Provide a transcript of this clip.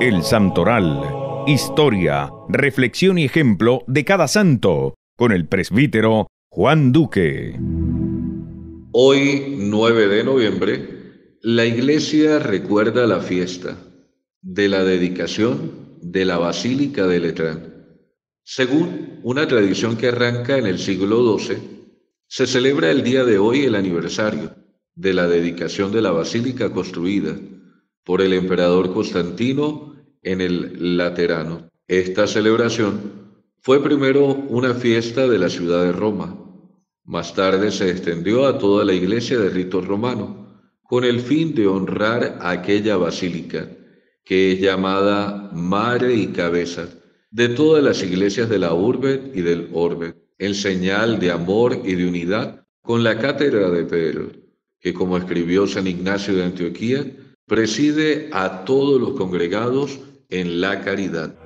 El Santoral. Historia, reflexión y ejemplo de cada santo, con el presbítero Juan Duque. Hoy, 9 de noviembre, la Iglesia recuerda la fiesta de la dedicación de la Basílica de Letrán. Según una tradición que arranca en el siglo XII, se celebra el día de hoy el aniversario de la dedicación de la basílica construida por el emperador Constantino en el Laterano. Esta celebración fue primero una fiesta de la ciudad de Roma. Más tarde se extendió a toda la iglesia de rito romano, con el fin de honrar a aquella basílica, que es llamada Madre y Cabeza de todas las iglesias de la urbe y del orbe, en señal de amor y de unidad con la cátedra de Pedro, que como escribió San Ignacio de Antioquía, preside a todos los congregados en la caridad.